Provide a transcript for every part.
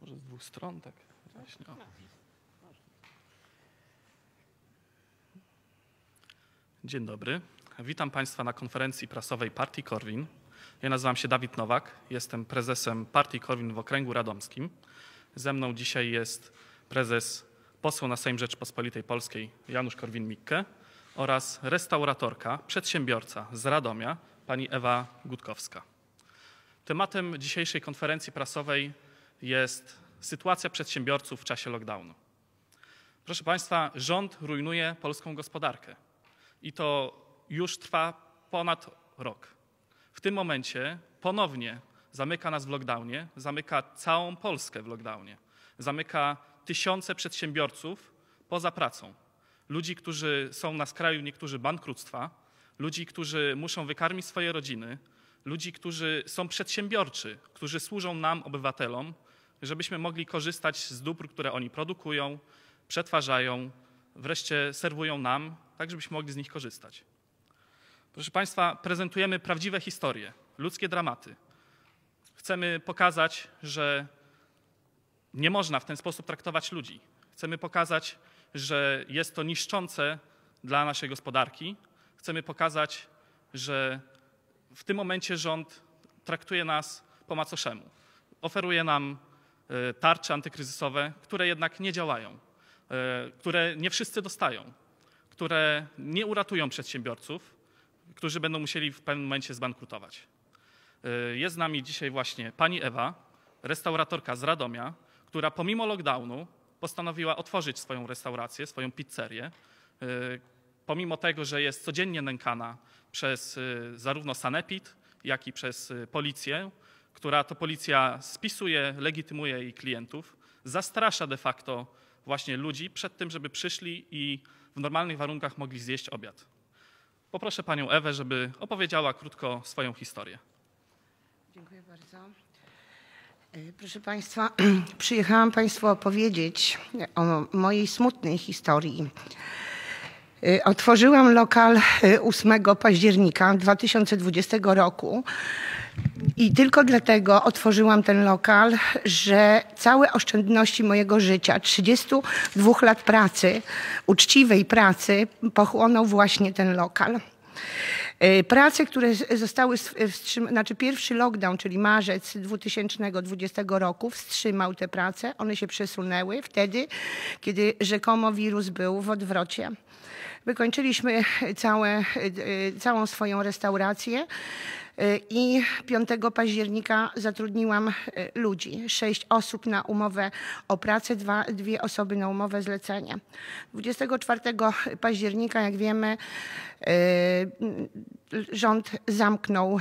Może z dwóch stron, tak? Właśnie. O. Dzień dobry. Witam Państwa na konferencji prasowej Partii Korwin. Ja nazywam się Dawid Nowak, jestem prezesem Partii Korwin w okręgu radomskim. Ze mną dzisiaj jest prezes, poseł na Sejm Rzeczypospolitej Polskiej Janusz Korwin-Mikke oraz restauratorka, przedsiębiorca z Radomia, pani Ewa Gutkowska. Tematem dzisiejszej konferencji prasowej jest sytuacja przedsiębiorców w czasie lockdownu. Proszę Państwa, rząd rujnuje polską gospodarkę i to już trwa ponad rok. W tym momencie ponownie zamyka nas w lockdownie, zamyka całą Polskę w lockdownie, zamyka tysiące przedsiębiorców poza pracą. Ludzi, którzy są na skraju niektórzy bankructwa, ludzi, którzy muszą wykarmić swoje rodziny, ludzi, którzy są przedsiębiorczy, którzy służą nam, obywatelom, żebyśmy mogli korzystać z dóbr, które oni produkują, przetwarzają, wreszcie serwują nam, tak żebyśmy mogli z nich korzystać. Proszę Państwa, prezentujemy prawdziwe historie, ludzkie dramaty. Chcemy pokazać, że nie można w ten sposób traktować ludzi. Chcemy pokazać, że jest to niszczące dla naszej gospodarki. Chcemy pokazać, że w tym momencie rząd traktuje nas po macoszemu. Oferuje nam tarcze antykryzysowe, które jednak nie działają, które nie wszyscy dostają, które nie uratują przedsiębiorców, którzy będą musieli w pewnym momencie zbankrutować. Jest z nami dzisiaj właśnie pani Ewa, restauratorka z Radomia, która pomimo lockdownu postanowiła otworzyć swoją restaurację, swoją pizzerię. Pomimo tego, że jest codziennie nękana przez zarówno sanepid, jak i przez policję, która to policja spisuje, legitymuje jej klientów, zastrasza de facto właśnie ludzi przed tym, żeby przyszli i w normalnych warunkach mogli zjeść obiad. Poproszę panią Ewę, żeby opowiedziała krótko swoją historię. Dziękuję bardzo. Proszę Państwa, przyjechałam Państwu opowiedzieć o mojej smutnej historii. Otworzyłam lokal 8 października 2020 roku i tylko dlatego otworzyłam ten lokal, że całe oszczędności mojego życia, 32 lat pracy, uczciwej pracy, pochłonął właśnie ten lokal. Prace, które zostały wstrzymane, znaczy pierwszy lockdown, czyli marzec 2020 roku wstrzymał te prace. One się przesunęły wtedy, kiedy rzekomo wirus był w odwrocie. Wykończyliśmy całą swoją restaurację i 5 października zatrudniłam ludzi. 6 osób na umowę o pracę, 2 osoby na umowę zlecenie. 24 października, jak wiemy, rząd zamknął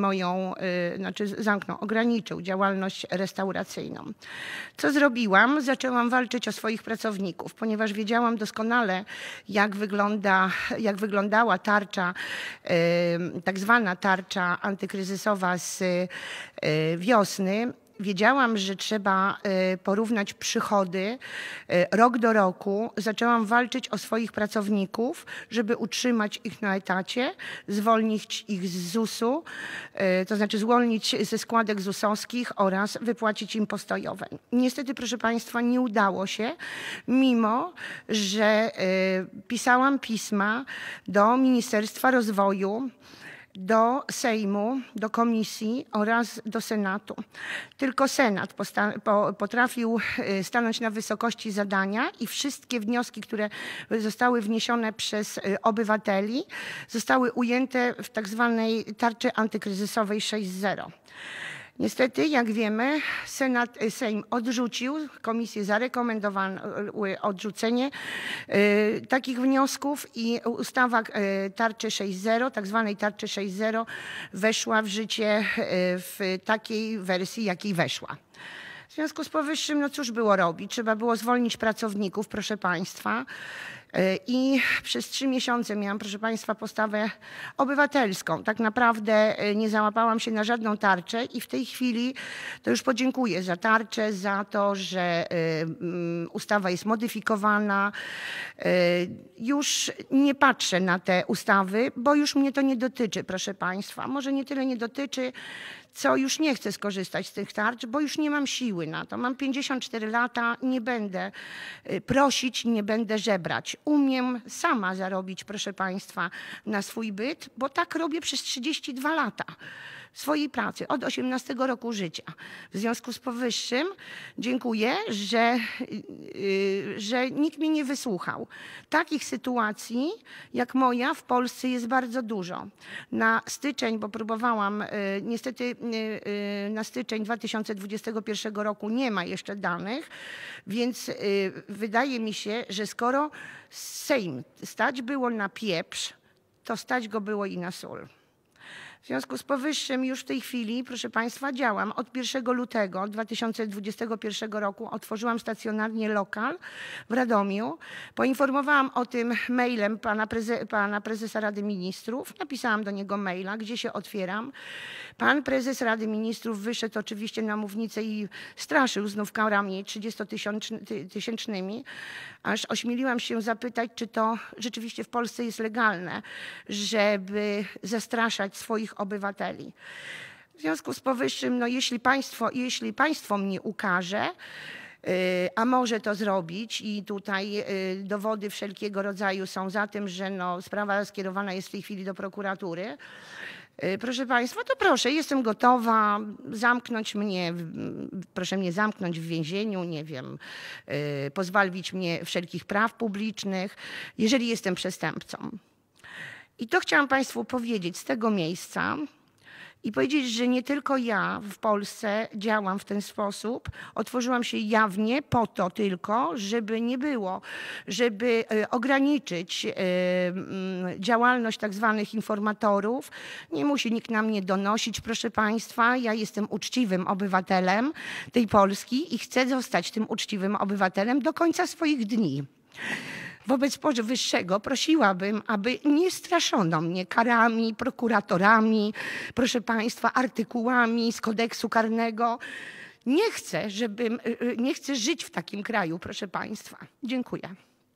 ograniczył działalność restauracyjną. Co zrobiłam? Zaczęłam walczyć o swoich pracowników, ponieważ wiedziałam doskonale, jak wyglądała tarcza, tak zwana tarcza antykryzysowa z wiosny. Wiedziałam, że trzeba porównać przychody rok do roku. Zaczęłam walczyć o swoich pracowników, żeby utrzymać ich na etacie, zwolnić ich z ZUS-u, to znaczy zwolnić ze składek ZUS-owskich oraz wypłacić im postojowe. Niestety, proszę Państwa, nie udało się, mimo że pisałam pisma do Ministerstwa Rozwoju, do Sejmu, do Komisji oraz do Senatu. Tylko Senat potrafił stanąć na wysokości zadania i wszystkie wnioski, które zostały wniesione przez obywateli, zostały ujęte w tak zwanej tarczy antykryzysowej 6.0. Niestety, jak wiemy, Sejm odrzucił, komisje zarekomendowały odrzucenie takich wniosków i ustawa tarczy 6.0, tak zwanej tarczy 6.0 weszła w życie w takiej wersji, jakiej weszła. W związku z powyższym, no cóż było robić? Trzeba było zwolnić pracowników, proszę Państwa. I przez 3 miesiące miałam, proszę Państwa, postawę obywatelską. Tak naprawdę nie załapałam się na żadną tarczę i w tej chwili to już podziękuję za tarczę, za to, że ustawa jest modyfikowana. Już nie patrzę na te ustawy, bo już mnie to nie dotyczy, proszę Państwa. Może nie tyle nie dotyczy, co już nie chcę skorzystać z tych tarcz, bo już nie mam siły na to. Mam 54 lata, nie będę prosić, nie będę żebrać. Umiem sama zarobić, proszę państwa, na swój byt, bo tak robię przez 32 lata swojej pracy, od 18 roku życia. W związku z powyższym dziękuję, że nikt mnie nie wysłuchał. Takich sytuacji jak moja w Polsce jest bardzo dużo. Na styczeń, bo próbowałam, niestety na styczeń 2021 roku nie ma jeszcze danych, więc wydaje mi się, że skoro Sejm stać było na pieprz, to stać go było i na sól. W związku z powyższym już w tej chwili, proszę państwa, działam. Od 1 lutego 2021 roku otworzyłam stacjonarnie lokal w Radomiu. Poinformowałam o tym mailem pana prezesa Rady Ministrów. Napisałam do niego maila, gdzie się otwieram. Pan prezes Rady Ministrów wyszedł oczywiście na mównicę i straszył znów karami 30-tysięcznymi, aż ośmieliłam się zapytać, czy to rzeczywiście w Polsce jest legalne, żeby zastraszać swoich obywateli. W związku z powyższym, no jeśli państwo mnie ukaże, a może to zrobić i tutaj dowody wszelkiego rodzaju są za tym, że no, sprawa skierowana jest w tej chwili do prokuratury. Proszę państwa, to proszę, jestem gotowa zamknąć mnie, proszę mnie zamknąć w więzieniu, nie wiem, pozbawić mnie wszelkich praw publicznych, jeżeli jestem przestępcą. I to chciałam państwu powiedzieć z tego miejsca i powiedzieć, że nie tylko ja w Polsce działam w ten sposób. Otworzyłam się jawnie po to tylko, żeby nie było, żeby ograniczyć działalność tak zwanych informatorów. Nie musi nikt na mnie donosić, proszę państwa. Ja jestem uczciwym obywatelem tej Polski i chcę zostać tym uczciwym obywatelem do końca swoich dni. Wobec powyższego prosiłabym, aby nie straszono mnie karami, prokuratorami, proszę państwa, artykułami z kodeksu karnego. Nie chcę żyć w takim kraju, proszę państwa. Dziękuję.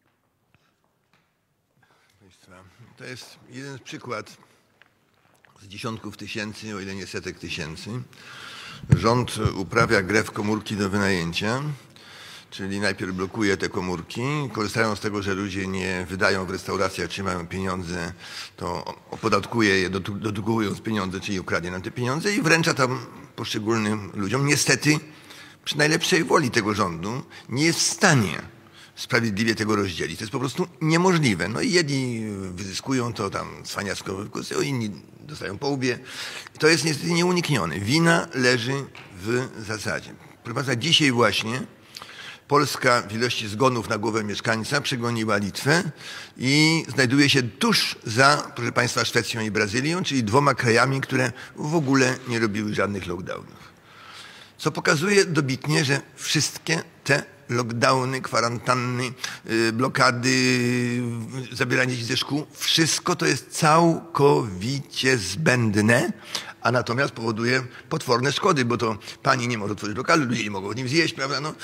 To jest jeden przykład z dziesiątków tysięcy, o ile nie setek tysięcy. Rząd uprawia grę w komórki do wynajęcia. Czyli najpierw blokuje te komórki, korzystają z tego, że ludzie nie wydają w restauracjach, czy mają pieniądze, to opodatkuje je, dodrukując pieniądze, czyli ukradnie nam te pieniądze i wręcza tam poszczególnym ludziom. Niestety, przy najlepszej woli tego rządu nie jest w stanie sprawiedliwie tego rozdzielić. To jest po prostu niemożliwe. No i jedni wyzyskują to tam cwaniacko wykorzystują, inni dostają po łbie. To jest niestety nieuniknione. Wina leży w zasadzie. Proszę państwa, dzisiaj właśnie Polska w ilości zgonów na głowę mieszkańca przegoniła Litwę i znajduje się tuż za, proszę państwa, Szwecją i Brazylią, czyli dwoma krajami, które w ogóle nie robiły żadnych lockdownów. Co pokazuje dobitnie, że wszystkie te lockdowny, kwarantanny, blokady, zabieranie dzieci ze szkół, wszystko to jest całkowicie zbędne, a natomiast powoduje potworne szkody, bo to pani nie może otworzyć lokalu, ludzie nie mogą w nim zjeść, prawda? No,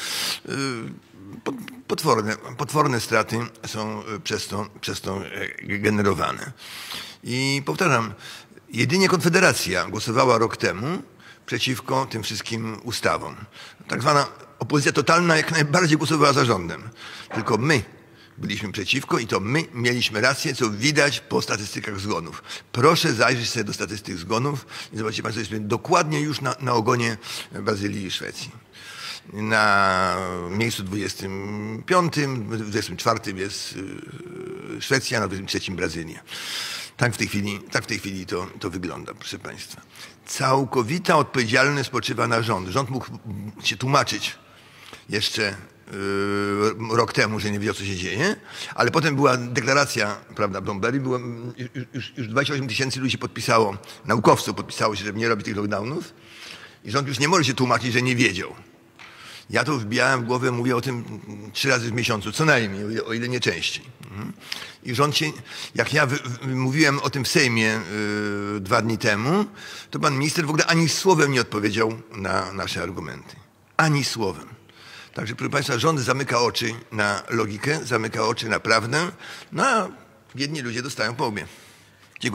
potworne straty są przez to generowane. I powtarzam, jedynie Konfederacja głosowała rok temu przeciwko tym wszystkim ustawom. Tak zwana opozycja totalna jak najbardziej głosowała za rządem. Tylko my byliśmy przeciwko i to my mieliśmy rację, co widać po statystykach zgonów. Proszę zajrzeć sobie do statystyk zgonów i zobaczcie państwo, jesteśmy dokładnie już na ogonie Brazylii i Szwecji. Na miejscu 25, 24 jest Szwecja, na 23 Brazylia. Tak w tej chwili to wygląda, proszę państwa. Całkowita odpowiedzialność spoczywa na rząd. Rząd mógł się tłumaczyć jeszcze rok temu, że nie wiedział, co się dzieje, ale potem była deklaracja, prawda, Blomberg, już 28 tysięcy ludzi podpisało, naukowców podpisało się, żeby nie robić tych lockdownów i rząd już nie może się tłumaczyć, że nie wiedział. Ja to wbijałem w głowę, mówię o tym 3 razy w miesiącu, co najmniej, o ile nie częściej. I rząd się, jak ja mówiłem o tym w Sejmie 2 dni temu, to pan minister w ogóle ani słowem nie odpowiedział na nasze argumenty. Ani słowem. Także, proszę państwa, rząd zamyka oczy na logikę, zamyka oczy na prawdę, no a biedni ludzie dostają po łbie. Dziękuję.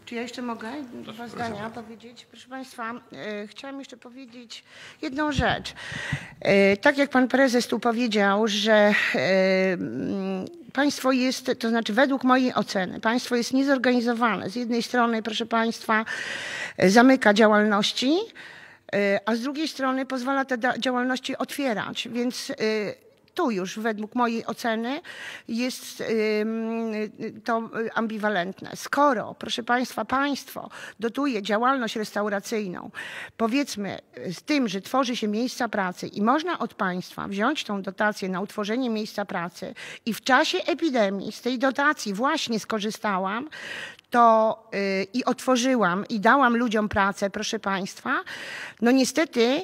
Czy ja jeszcze mogę dwa zdania powiedzieć? Proszę Państwa, chciałam jeszcze powiedzieć jedną rzecz. Tak jak Pan Prezes tu powiedział, że państwo jest, to znaczy według mojej oceny, państwo jest niezorganizowane. Z jednej strony, proszę Państwa, zamyka działalności, a z drugiej strony pozwala te działalności otwierać, więc tu już według mojej oceny jest to ambiwalentne. Skoro, proszę Państwa, państwo dotuje działalność restauracyjną, powiedzmy z tym, że tworzy się miejsca pracy i można od państwa wziąć tą dotację na utworzenie miejsca pracy i w czasie epidemii z tej dotacji właśnie skorzystałam, to i otworzyłam i dałam ludziom pracę, proszę Państwa, no niestety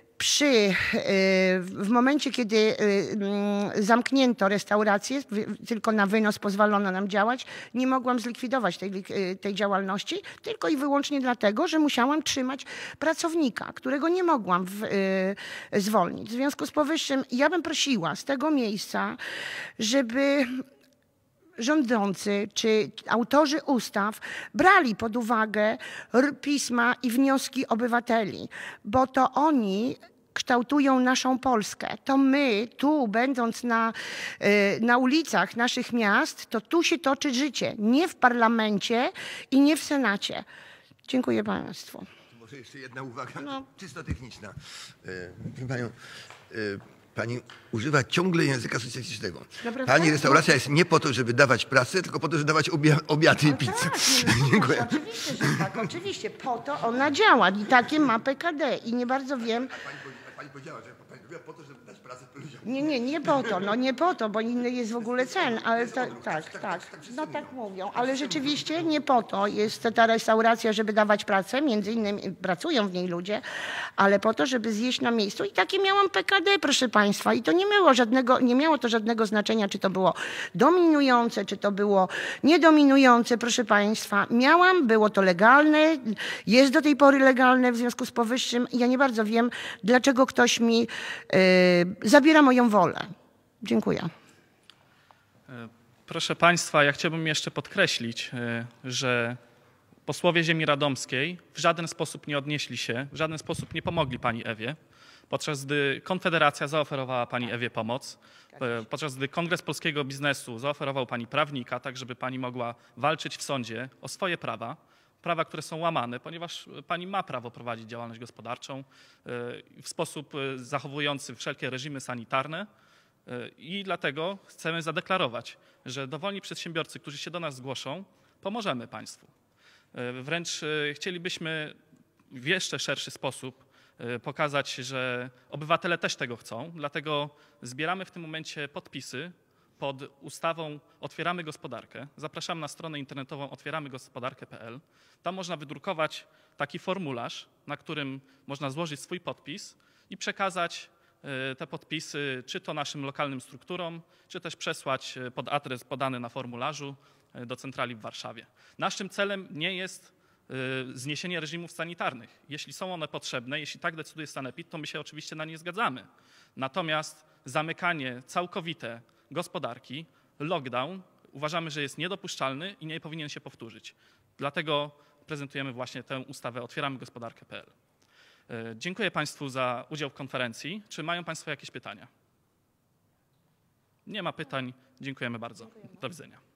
w momencie, kiedy zamknięto restaurację, tylko na wynos pozwolono nam działać, nie mogłam zlikwidować tej działalności, tylko i wyłącznie dlatego, że musiałam trzymać pracownika, którego nie mogłam zwolnić. W związku z powyższym ja bym prosiła z tego miejsca, żeby rządzący czy autorzy ustaw brali pod uwagę pisma i wnioski obywateli, bo to oni kształtują naszą Polskę. To my tu, będąc na ulicach naszych miast, to tu się toczy życie, nie w parlamencie i nie w Senacie. Dziękuję Państwu. Może jeszcze jedna uwaga, czysto techniczna. Proszę Panią, Pani używa ciągle języka socjalistycznego. Naprawdę? Pani restauracja jest nie po to, żeby dawać pracę, tylko po to, żeby dawać obiady i pizzę. Tak, Dziękuję. oczywiście, że tak, oczywiście. Po to ona działa i takie ma PKD i nie bardzo wiem. Pani powiedziała, że Pani robiła po to, żeby dać pracę ludziom. Nie po to, no nie po to, bo inny jest w ogóle cel, ale tak, no tak mówią, ale rzeczywiście nie po to jest ta restauracja, żeby dawać pracę, między innymi pracują w niej ludzie, ale po to, żeby zjeść na miejscu i takie miałam PKD, proszę Państwa, i to nie miało to żadnego znaczenia, czy to było dominujące, czy to było niedominujące, proszę Państwa, było to legalne, jest do tej pory legalne, w związku z powyższym ja nie bardzo wiem, dlaczego ktoś mi zabiera moją wolę. Dziękuję. Proszę Państwa, ja chciałbym jeszcze podkreślić, że posłowie ziemi radomskiej w żaden sposób nie odnieśli się, w żaden sposób nie pomogli pani Ewie, podczas gdy Konfederacja zaoferowała pani Ewie pomoc, podczas gdy Kongres Polskiego Biznesu zaoferował pani prawnika, tak żeby pani mogła walczyć w sądzie o swoje prawa, które są łamane, ponieważ pani ma prawo prowadzić działalność gospodarczą w sposób zachowujący wszelkie reżimy sanitarne i dlatego chcemy zadeklarować, że dowolni przedsiębiorcy, którzy się do nas zgłoszą, pomożemy państwu. Wręcz chcielibyśmy w jeszcze szerszy sposób pokazać, że obywatele też tego chcą, dlatego zbieramy w tym momencie podpisy pod ustawą Otwieramy Gospodarkę. Zapraszam na stronę internetową otwieramygospodarkę.pl. Tam można wydrukować taki formularz, na którym można złożyć swój podpis i przekazać te podpisy czy to naszym lokalnym strukturom, czy też przesłać pod adres podany na formularzu do centrali w Warszawie. Naszym celem nie jest zniesienie reżimów sanitarnych. Jeśli są one potrzebne, jeśli tak decyduje sanepid, to my się oczywiście na nie zgadzamy. Natomiast zamykanie całkowite gospodarki, lockdown uważamy, że jest niedopuszczalny i nie powinien się powtórzyć. Dlatego prezentujemy właśnie tę ustawę otwieramygospodarkę.pl. Dziękuję Państwu za udział w konferencji. Czy mają Państwo jakieś pytania? Nie ma pytań. Dziękujemy bardzo. Do widzenia.